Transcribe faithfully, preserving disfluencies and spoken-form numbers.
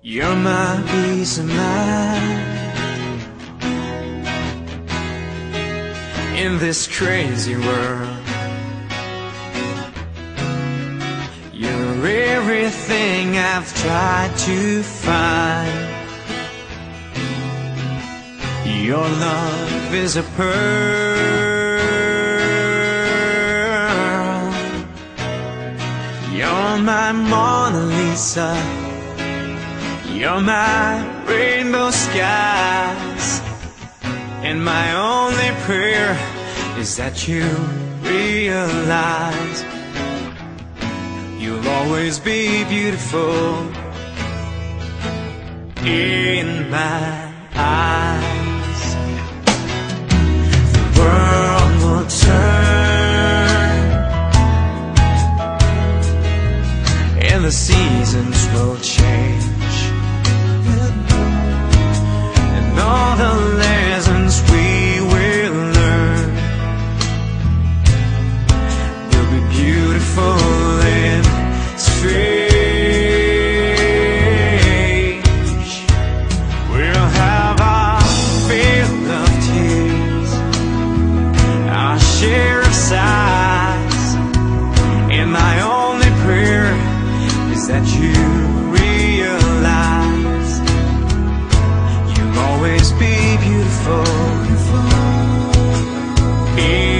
You're my peace of mind in this crazy world. You're everything I've tried to find. Your love is a pearl. You're my Mona Lisa. You're my rainbow skies. And my only prayer is that you realize you'll always be beautiful in my eyes. The world will turn and the seasons will change, and all the lessons we will learn will be beautiful and strange. We'll have our fill of tears, our share of sighs, and my only prayer is that you realize you'll always be beautiful.